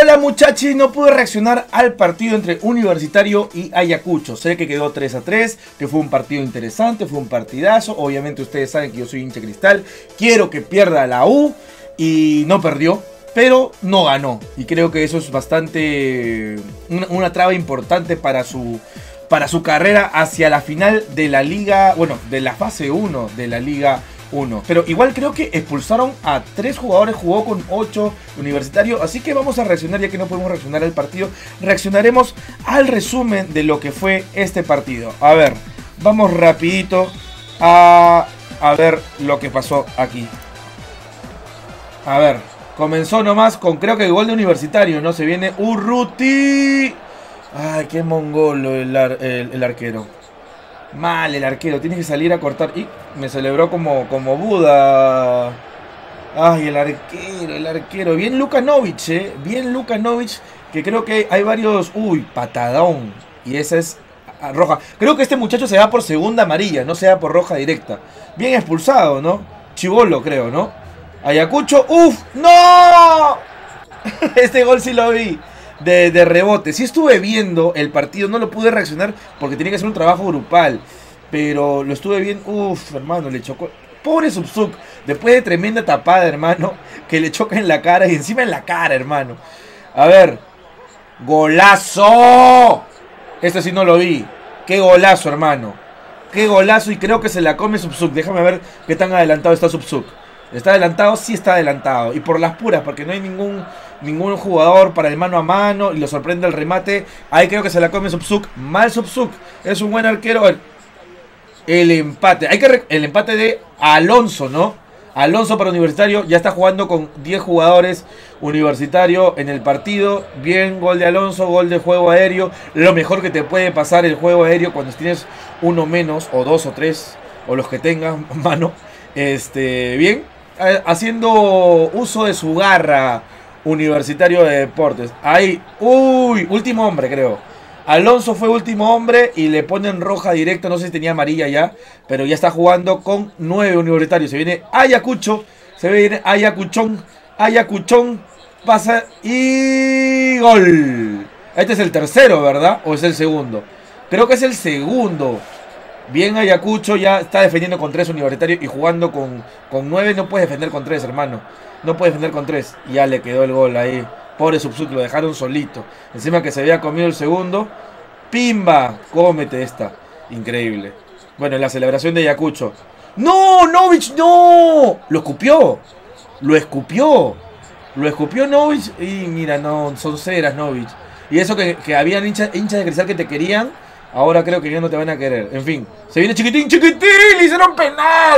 Hola muchachos, no pude reaccionar al partido entre Universitario y Ayacucho. Sé que quedó 3-3, que fue un partido interesante, fue un partidazo. Obviamente ustedes saben que yo soy hincha cristal. Quiero que pierda la U y no perdió, pero no ganó. Y creo que eso es bastante una traba importante para su carrera hacia la final de la Liga, bueno, de la fase 1 de la Liga 1. Pero igual creo que expulsaron a 3 jugadores, jugó con 8 Universitario. Así que vamos a reaccionar, ya que no podemos reaccionar al partido. Reaccionaremos al resumen de lo que fue este partido. A ver, vamos rapidito a ver lo que pasó aquí. A ver, comenzó nomás con creo que el gol de Universitario, ¿no? Se viene Urruti. Ay, qué mongolo el arquero. Mal el arquero, tiene que salir a cortar. Y me celebró como Buda. Ay, el arquero. Bien Lukanovic, bien Lukanovic. Que creo que hay varios. Uy, patadón. Y esa es roja. Creo que este muchacho se va por segunda amarilla, no se va por roja directa. Bien expulsado, ¿no? Chibolo, creo, ¿no? Ayacucho. ¡Uf! ¡No! Este gol sí lo vi. De rebote. Sí estuve viendo el partido, no lo pude reaccionar porque tenía que hacer un trabajo grupal. Pero lo estuve viendo. Uf, hermano, le chocó. Pobre Subsuk. Después de tremenda tapada, hermano, que le choca en la cara y encima en la cara, hermano. A ver. ¡Golazo! Este sí no lo vi. ¡Qué golazo, hermano! ¡Qué golazo! Y creo que se la come Subsuk. Déjame ver qué tan adelantado está Subsuk. ¿Está adelantado? Sí está adelantado. Y por las puras, porque no hay ningún jugador para el mano a mano. Y lo sorprende el remate. Ahí creo que se la come Subsuk. Mal Subsuk. Es un buen arquero. El empate. El empate de Alonso, ¿no? Alonso para Universitario. Ya está jugando con 10 jugadores Universitario en el partido. Bien, gol de Alonso. Gol de juego aéreo. Lo mejor que te puede pasar el juego aéreo cuando tienes uno menos. O 2 o 3. O los que tengan mano. Bien. Haciendo uso de su garra Universitario de Deportes. Ahí, uy, último hombre creo. Alonso fue último hombre y le ponen roja directa. No sé si tenía amarilla ya, pero ya está jugando con 9 Universitarios. Se viene Ayacucho, se viene Ayacuchón, pasa y gol. Este es el tercero, ¿verdad? ¿O es el segundo? Creo que es el segundo. Bien Ayacucho, ya está defendiendo con 3 Universitarios y jugando con 9. No puedes defender con 3, hermano. No puedes defender con 3. Y ya le quedó el gol ahí. Pobre Subsuk, lo dejaron solito. Encima que se había comido el segundo. ¡Pimba! Cómete esta. Increíble. Bueno, la celebración de Ayacucho. ¡No! ¡Novich! ¡No! Lo escupió. Lo escupió. Lo escupió Novich. Y mira, no, son ceras Novich. Y eso que habían hinchas de cristal que te querían. Ahora creo que ya no te van a querer. En fin. Se viene Chiquitín. ¡Chiquitín! ¡Le hicieron penal!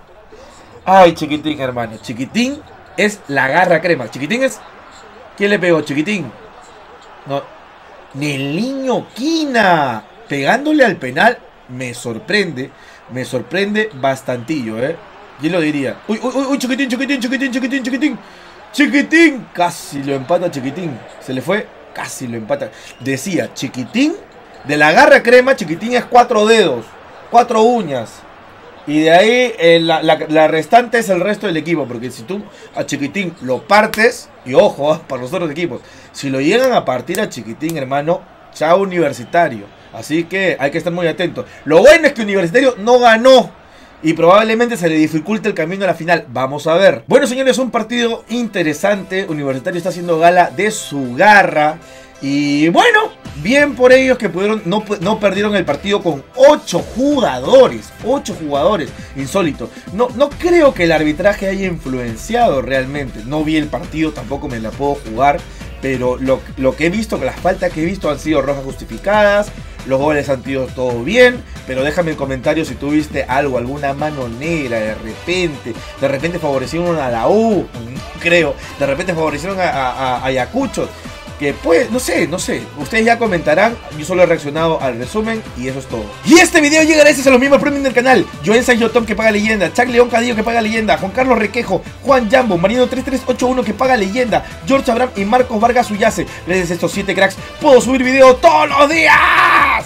Ay, Chiquitín, hermano. Chiquitín es la garra crema. Chiquitín es... ¿Quién le pegó? Chiquitín. No. Niño Quina. Pegándole al penal. Me sorprende. Me sorprende bastantillo, ¿eh? ¿Quién lo diría? Uy, uy, uy, Chiquitín, Chiquitín, Chiquitín, Chiquitín, Chiquitín. Chiquitín. Casi lo empata Chiquitín. Se le fue. Casi lo empata. Decía, Chiquitín. De la garra crema, Chiquitín es 4 dedos, 4 uñas. Y de ahí la restante es el resto del equipo. Porque si tú a Chiquitín lo partes, y ojo, para los otros equipos, si lo llegan a partir a Chiquitín, hermano, chao Universitario. Así que hay que estar muy atentos. Lo bueno es que Universitario no ganó. Y probablemente se le dificulte el camino a la final. Vamos a ver. Bueno, señores, un partido interesante. Universitario está haciendo gala de su garra. Y bueno, bien por ellos que pudieron, no perdieron el partido con 8 jugadores. 8 jugadores, insólito. No creo que el arbitraje haya influenciado realmente. No vi el partido, tampoco me la puedo jugar. Pero lo que he visto, las faltas que he visto han sido rojas justificadas. Los goles han sido todo bien. Pero déjame en comentarios si tú viste algo, alguna mano negra de repente favorecieron a la U, creo. De repente favorecieron a Ayacucho. Que pues, no sé, ustedes ya comentarán. Yo solo he reaccionado al resumen y eso es todo. Y este video llega gracias a los miembros premium del canal: Joen Sancho Tom, que paga leyenda; Chuck León Cadillo, que paga leyenda; Juan Carlos Requejo; Juan Jambo; Marino 3381, que paga leyenda; George Abraham y Marcos Vargas Uyace. Gracias a estos 7 cracks puedo subir video todos los días.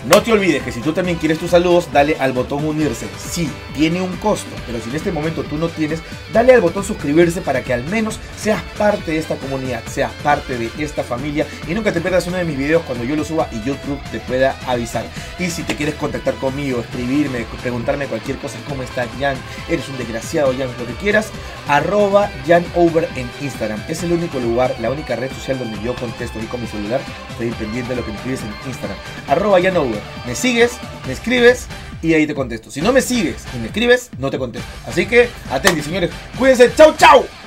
No te olvides que si tú también quieres tus saludos, dale al botón unirse. Sí, tiene un costo, pero si en este momento tú no tienes, dale al botón suscribirse para que al menos seas parte de esta comunidad, seas parte de esta familia y nunca te pierdas uno de mis videos cuando yo lo suba y YouTube te pueda avisar. Y si te quieres contactar conmigo, escribirme, preguntarme cualquier cosa, ¿cómo estás, Jan? Eres un desgraciado, Jan, lo que quieras, @JanOver en Instagram. Es el único lugar, la única red social donde yo contesto ahí con mi celular. Estoy pendiente de lo que me escribes en Instagram. @JanOver. Me sigues, me escribes y ahí te contesto. Si no me sigues y me escribes, no te contesto. Así que, atentos, señores. Cuídense. ¡Chau, chau!